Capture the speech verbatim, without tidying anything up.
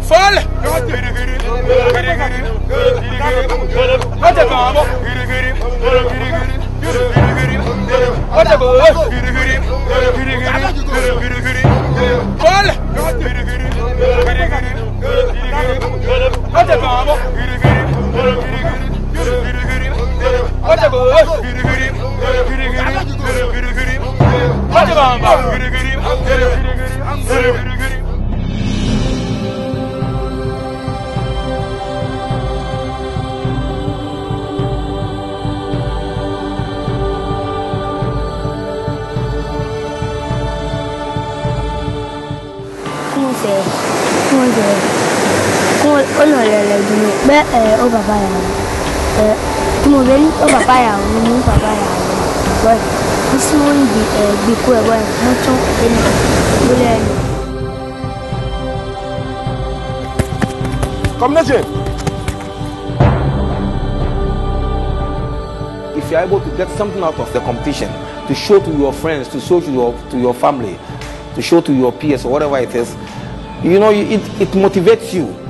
Fall. What a bomb. What a bomb. Fall. What a bomb. What a bomb. What a bomb. Comment c'est Comment on a le mais euh au papa euh tout mon venu au papa ya mon papa ya ouais ici on dit euh bi quoi ouais moto et Come Najee. If you are able to get something out of the competition, to show to your friends, to show to your to your family, to show to your peers or whatever it is, you know, it, it motivates you.